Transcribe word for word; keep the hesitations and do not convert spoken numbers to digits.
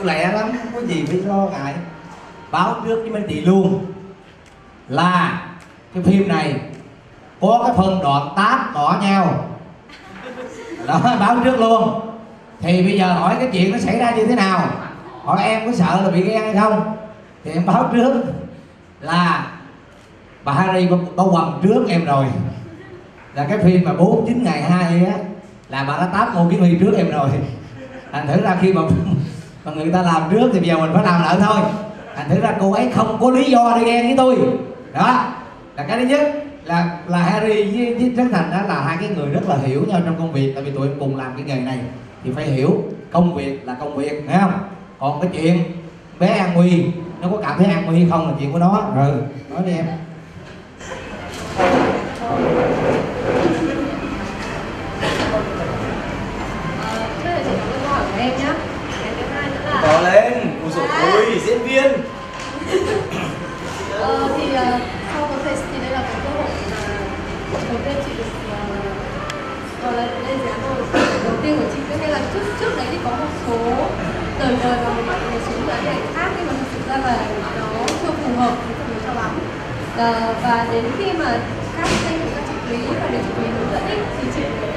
lẹ lắm, không có gì phải lo ngại. Báo trước với mấy chị luôn là cái phim này có cái phân đoạn tát cỏ nhau đó, báo trước luôn. Thì bây giờ hỏi cái chuyện nó xảy ra như thế nào, hỏi em có sợ là bị ghen hay không, thì em báo trước là bà Harry có quầm trước em rồi, là cái phim mà bốn chín ngày hai á là bà đã tát Ngô Kiến Huy trước em rồi. Thành thử ra khi mà mà người ta làm trước thì bây giờ mình phải làm lại thôi. Thành thử ra cô ấy không có lý do để ghen với tôi. Đó là cái thứ nhất, là là Harry với, với Trấn Thành đó là hai cái người rất là hiểu nhau trong công việc, tại vì tụi em cùng làm cái nghề này thì phải hiểu công việc là công việc, thấy không? Còn cái chuyện bé An Nguy nó có cảm thấy An Nguy hay không là chuyện của nó. Rồi nói đi em. Em nhá. Cái thứ hai nữa là to lên, ui dồi ôi, diễn viên. ờ, thì uh, sau cái phase thì đây là cái cơ hội mà đầu tiên chị được uh, gọi là lên dự án đầu, đầu tiên của chị. Tất nhiên là trước trước đấy thì có một số đời đời và một số dự án này khác, nhưng mà thực ra là nó chưa phù hợp với phần cho lắm. Uh, và đến khi mà các kênh của các chị Quý và để chị Quý hướng dẫn ý, thì chị